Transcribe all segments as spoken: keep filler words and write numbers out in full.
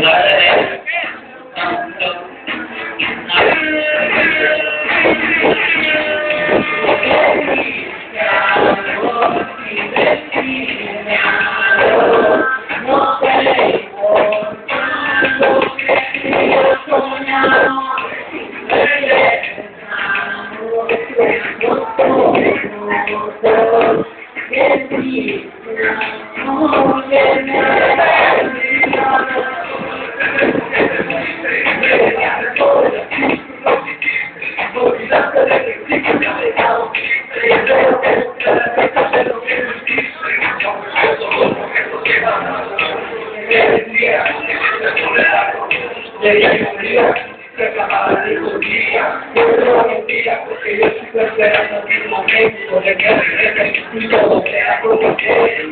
Porque yo estoy esperando mi momento de que regrese y todo sea como que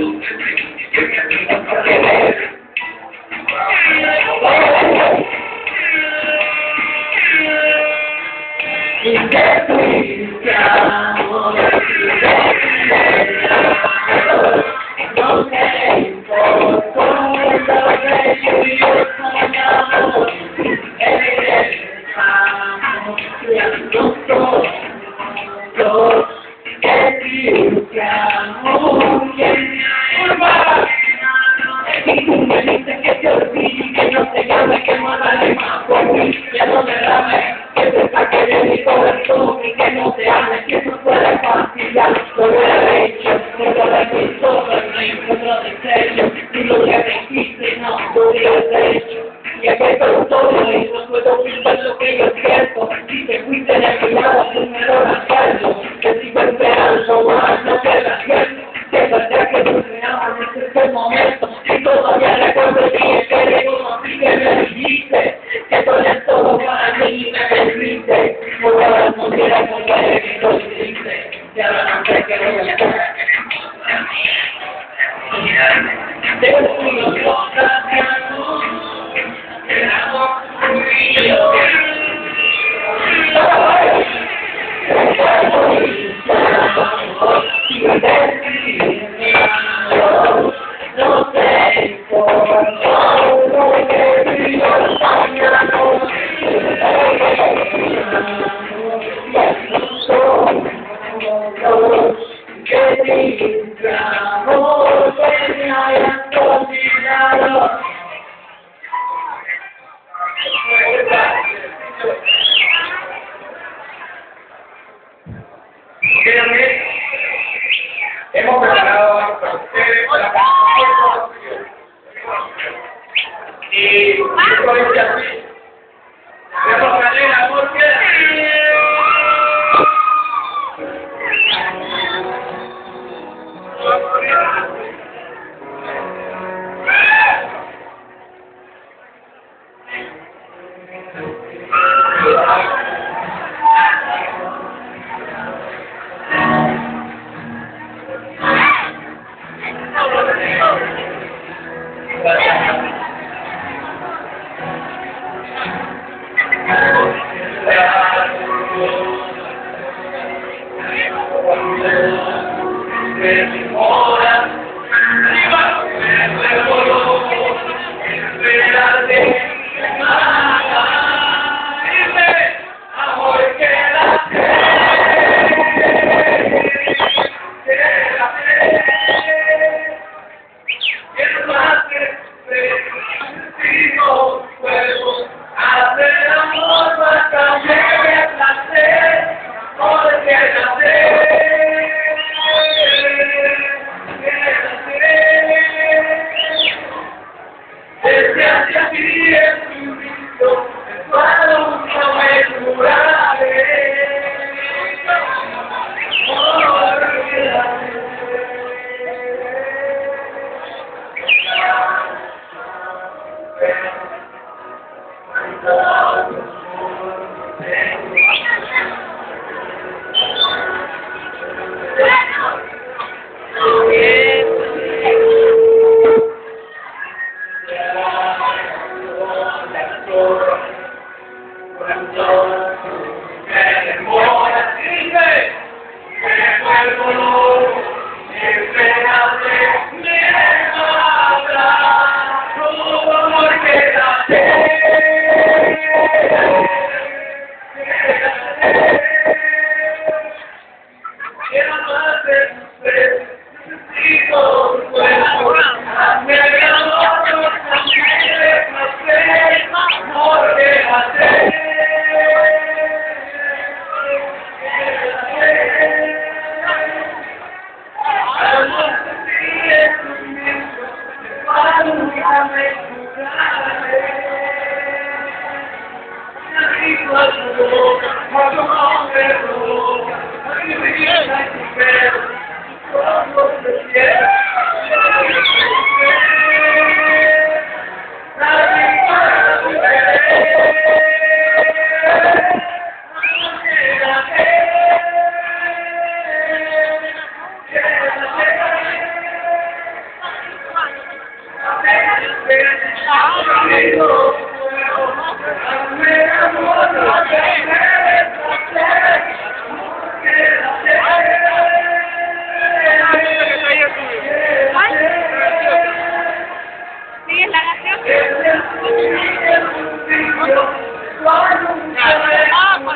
ya no me rame, que se saque de mi corazón y que no se hable, que no pueda fastidiar. Lo he hecho, no lo he visto, no encuentro desecho, y lo que me hiciste no lo hubieras hecho. Y aquí estoy todo y no puedo ocultar lo que yo siento. Si te fuiste de mi lado, primero la caldo, que sigo esperando más, no te la siento. Que verdad que tú me amas desde ese momento, y todavía recuerdo el día que le conocí, que me dijiste que tú eres todo para mí y me perdiste. Por ahora no quiero volver que lo hiciste, y ahora no sé qué voy a hacer. Te juro que otra el amor tuyo. No sé por lo que vivo soñando, que mi amor que me haya olvidado. Hemos preparado para ustedes la canción y esto dice así: tenemos que leer la búsqueda. Porque ¿Sigues la canción? Ah, por